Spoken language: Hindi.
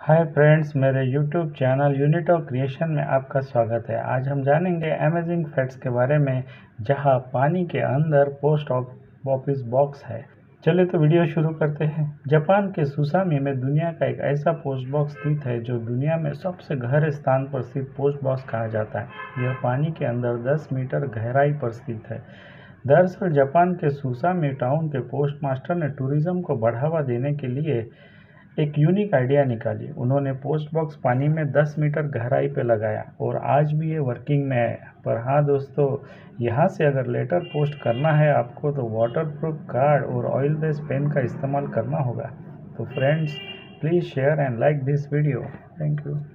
हाय फ्रेंड्स, मेरे YouTube channel unit of creation में आपका स्वागत है। आज हम जानेंगे अमेजिंग फैक्ट्स के बारे में जहां पानी के अंदर पोस्ट ऑफिस बॉक्स है। चलिए तो वीडियो शुरू करते हैं। जापान के सुसामी में दुनिया का एक ऐसा पोस्ट बॉक्स स्थित है जो दुनिया में सबसे गहरे स्थान पर स्थित पोस्ट बॉक्स कहा जाता है। यह पानी के अंदर 10 मीटर गहराई पर स्थित है। दरअसल जापान के सुसामी टाउन के पोस्ट मास्टर ने टूरिज्म को बढ़ावा देने के लिए एक यूनिक आइडिया निकाली। उन्होंने पोस्ट बॉक्स पानी में 10 मीटर गहराई पे लगाया और आज भी ये वर्किंग में है। पर हाँ दोस्तों, यहाँ से अगर लेटर पोस्ट करना है आपको तो वाटरप्रूफ कार्ड और ऑयल बेस पेन का इस्तेमाल करना होगा। तो friends, please share and like this video. Thank you.